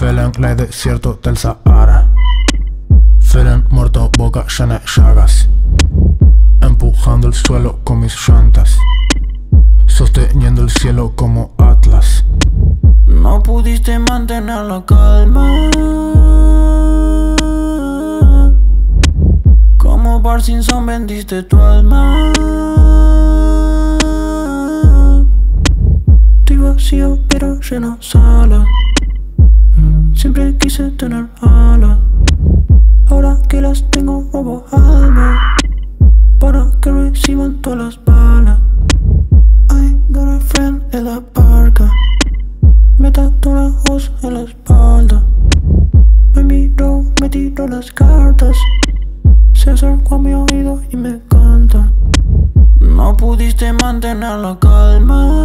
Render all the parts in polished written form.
Feeling like desierto del Sahara. Feeling muerto, boca llena de llagas. Empujando el suelo con mis llantas, sosteniendo el cielo como Atlas. No pudiste mantener la calma. Como Bart Simpson vendiste tu alma. Estoy vacío pero lleno sala. Siempre quise tener alas. Ahora que las tengo robo alma para que reciban todas las balas. I got a friend en la barca. Me tatuó una voz en la espalda. Me miró, me tiró las cartas. Se acercó a mi oído y me canta. No pudiste mantener la calma.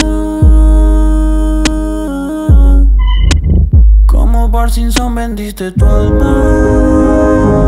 Como Bart Simpson vendiste tu alma.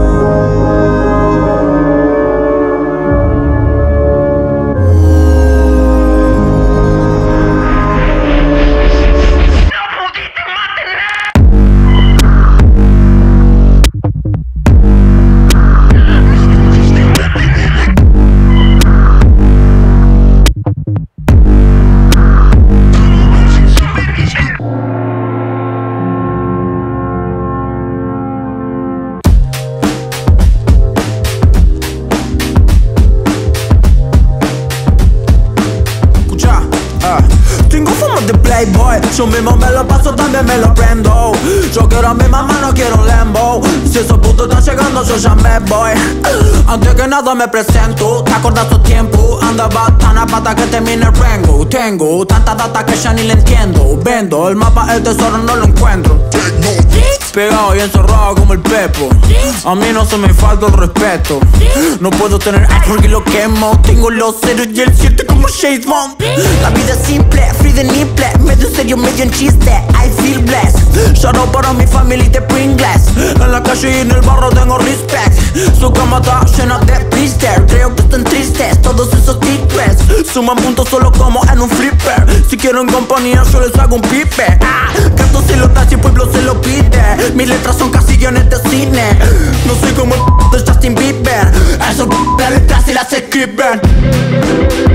Tengo fama de playboy, yo mismo me lo paso, también me lo prendo. Yo quiero a mi mamá, no quiero un Lambo. Si esos putos están llegando, yo ya me voy. Antes que nada me presento, ¿te acuerdas tu tiempo? Andaba tan a pata que termine el rango. Tengo tanta data que ya ni le entiendo. Vendo el mapa, el tesoro no lo encuentro. Pegado y encerrado como el Pepo. A mí no se me falta el respeto. No puedo tener algo y lo quemo. Tengo los 0 y el 7 como James Bond. La vida es simple, free de nipple. Medio serio, medio en chiste, I feel blessed. Shout out para mi family de Pringles. En la calle y en el barro tengo respect. Su cama está llena de blister. Creo que están tristes todos esos tigres. Suman puntos solo como en un flipper. Si quieren compañía yo les hago un pipe. Canto si lo das y el pueblo se lo pide. Mis letras son casi guiones de cine. No soy como el de Justin Bieber. Esos las letras y las escriben.